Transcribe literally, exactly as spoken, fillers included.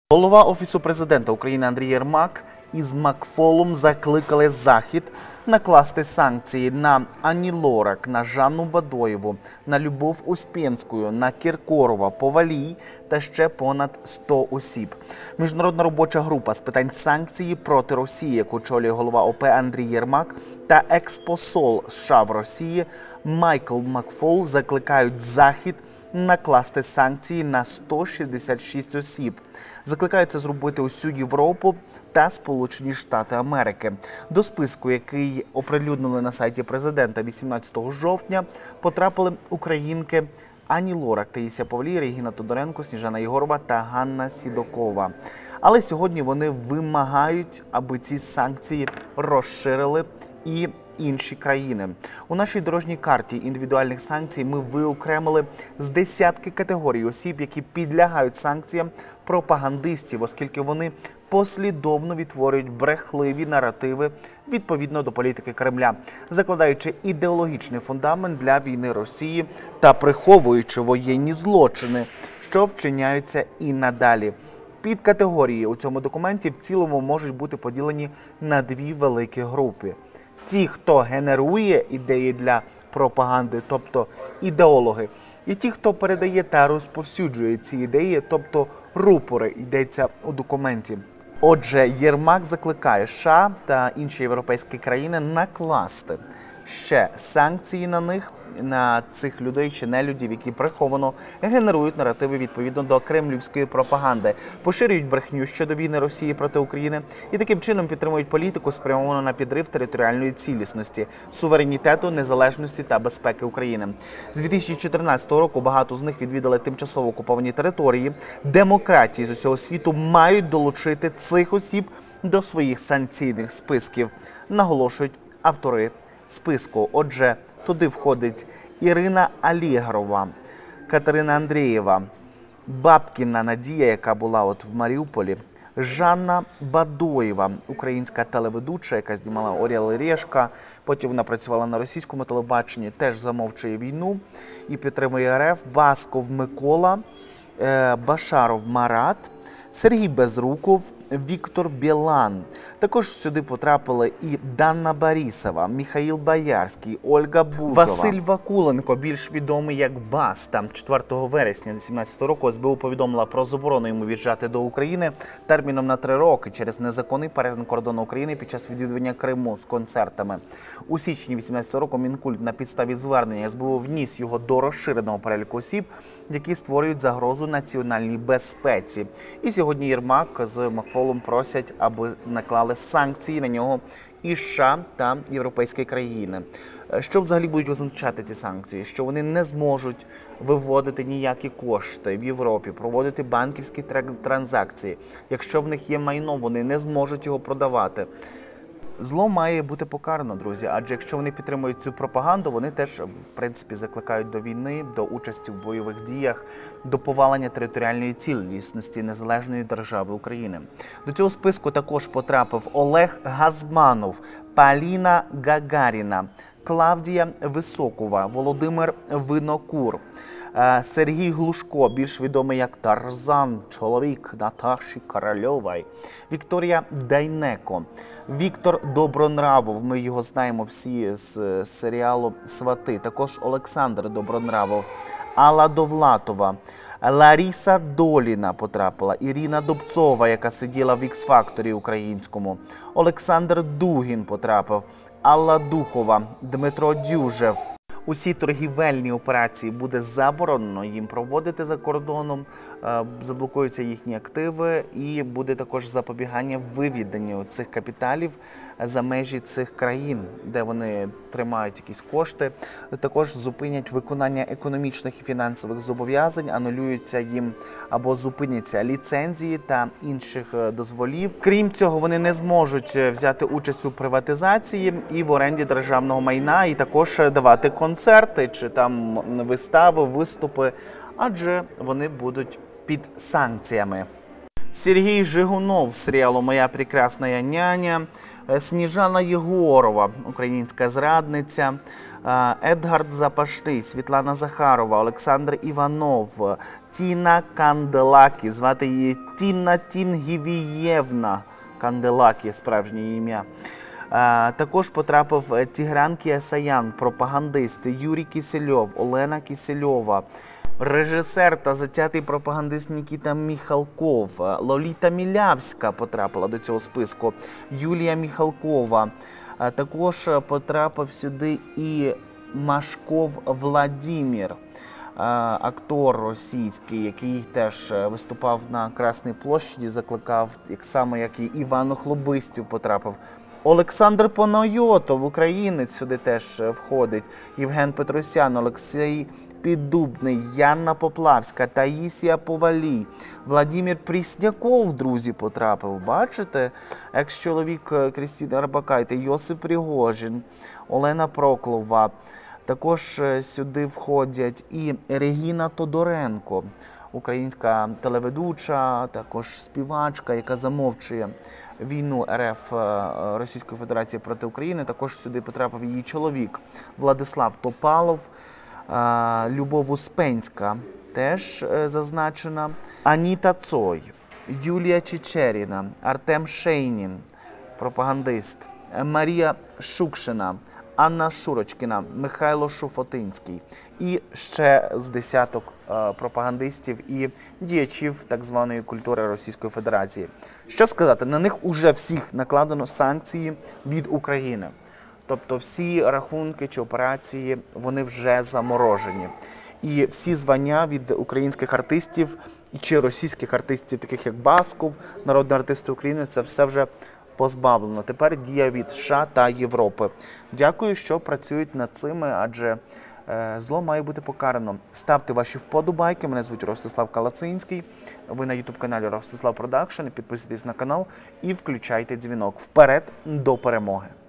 Голова Офісу президента України Андрій Єрмак із Макфолом закликали Захід накласти санкції на Ані Лорак, на Жанну Бадоєву, на Любов Успенську, на Кіркорова, Повалій та ще понад сто осіб. Міжнародна робоча група з питань санкцій проти Росії, яку очолює голова ОП Андрій Єрмак, та експосол США в Росії Майкл Макфол закликають Захід накласти санкції на сто шістдесят шість осіб. Закликають це зробити усю Європу та Сполучені Штати Америки. До списку, який оприлюднили на сайті президента вісімнадцятого жовтня, потрапили українки Ані Лорак, Таїсія Повалій, Регіна Тодоренко, Сніжана Єгорова та Ганна Сідокова. Але сьогодні вони вимагають, аби ці санкції розширили і інші країни. У нашій дорожній карті індивідуальних санкцій ми виокремили з десятки категорій осіб, які підлягають санкціям пропагандистів, оскільки вони послідовно відтворюють брехливі наративи відповідно до політики Кремля, закладаючи ідеологічний фундамент для війни Росії та приховуючи воєнні злочини, що вчиняються і надалі. Підкатегорії у цьому документі в цілому можуть бути поділені на дві великі групи. Ті, хто генерує ідеї для пропаганди, тобто ідеологи, і ті, хто передає та розповсюджує ці ідеї, тобто рупори, йдеться у документі. Отже, Єрмак закликає США та інші європейські країни накласти ще санкції на них, на цих людей чи нелюдів, які приховано генерують наративи відповідно до кремлівської пропаганди, поширюють брехню щодо війни Росії проти України і таким чином підтримують політику, спрямовану на підрив територіальної цілісності, суверенітету, незалежності та безпеки України. З дві тисячі чотирнадцятого року багато з них відвідали тимчасово окуповані території. Демократії з усього світу мають долучити цих осіб до своїх санкційних списків, наголошують автори списку. Отже, туди входить Ірина Алєгрова, Катерина Андрієва, Бабкіна Надія, яка була от в Маріуполі, Жанна Бадоєва, українська телеведуча, яка знімала «Орел і Решка», потім вона працювала на російському телебаченні, теж замовчує війну і підтримує РФ, Басков Микола, Башаров Марат, Сергій Безруков, Віктор Білан. Також сюди потрапили і Данна Борисова, Михаїл Боярський, Ольга Бузова. Василь Вакуленко, більш відомий як Баста. четвертого вересня дві тисячі сімнадцятого року ес бе у повідомила про заборону йому в'їжджати до України терміном на три роки через незаконний перетин кордону України під час відвідування Криму з концертами. У січні дві тисячі вісімнадцятого року Мінкульт на підставі звернення ес бе у вніс його до розширеного переліку осіб, які створюють загрозу національній безпеці. І сьогодні Єрмак з Макфолом просять, аби наклали санкції на нього і США та європейські країни. Що взагалі будуть означати ці санкції? Що вони не зможуть виводити ніякі кошти в Європі, проводити банківські транзакції. Якщо в них є майно, вони не зможуть його продавати. Зло має бути покарано, друзі, адже якщо вони підтримують цю пропаганду, вони теж, в принципі, закликають до війни, до участі в бойових діях, до повалення територіальної цілісності незалежної держави України. До цього списку також потрапив Олег Газманов, Поліна Гагаріна, Клавдія Високова, Володимир Винокур, Сергій Глушко, більш відомий як Тарзан, чоловік Наташі Корольової, Вікторія Дайнеко, Віктор Добронравов, ми його знаємо всі з серіалу «Свати», також Олександр Добронравов, Алла Довлатова, Лариса Доліна потрапила, Ірина Дубцова, яка сиділа в Ікс-факторі українському, Олександр Дугін потрапив, Алла Духова, Дмитро Дюжев. Усі торгівельні операції буде заборонено їм проводити за кордоном, заблокуються їхні активи і буде також запобігання виведенню цих капіталів за межі цих країн, де вони тримають якісь кошти. Також зупинять виконання економічних і фінансових зобов'язань, анулюються їм або зупиняться ліцензії та інших дозволів. Крім цього, вони не зможуть взяти участь у приватизації і в оренді державного майна, і також давати концерти чи там вистави, виступи, адже вони будуть під санкціями. Сергій Жигунов з серіалу «Моя прекрасна няня», Сніжана Єгорова, українська зрадниця, Едгард Запашний, Світлана Захарова, Олександр Іванов, Тіна Канделакі, звати її Тіна Тінгівієвна Канделакі, справжнє ім'я. Також потрапив Тігран Кіасаян, пропагандист, Юрій Кісельов, Олена Кісельова, режисер та затятий пропагандист Нікіта Міхалков, Лоліта Мілявська потрапила до цього списку, Юлія Міхалкова. Також потрапив сюди і Машков Владимир, актор російський, який теж виступав на Красній площаді, закликав, як само як і Іван Охлобистів потрапив. Олександр Панайотов, українець, сюди теж входить, Євген Петросян, Олексій Піддубний, Яна Поплавська, Таїсія Повалій, Владимир Прісняков, друзі, потрапив, бачите? Екс-чоловік Крістіни Арбакайте, Йосип Пригожин, Олена Проклова. Також сюди входять і Регіна Тодоренко, українська телеведуча, також співачка, яка замовчує війну РФ Російської Федерації проти України. Також сюди потрапив її чоловік Владислав Топалов, Любов Успенська теж зазначена, Аніта Цой, Юлія Чечеріна, Артем Шейнін, пропагандист, Марія Шукшина, Анна Шурочкіна, Михайло Шуфотинський і ще з десяток пропагандистів і діячів так званої культури Російської Федерації. Що сказати, на них уже всіх накладено санкції від України. Тобто всі рахунки чи операції, вони вже заморожені. І всі звання від українських артистів чи російських артистів, таких як Басков, народний артист України, це все вже позбавлено. Тепер діє від США та Європи. Дякую, що працюють над цими, адже зло має бути покарано. Ставте ваші вподобайки. Мене звуть Ростислав Калацинський. Ви на ютуб-каналі Ростислав Продакшн. Підписуйтесь на канал і включайте дзвінок. Вперед до перемоги!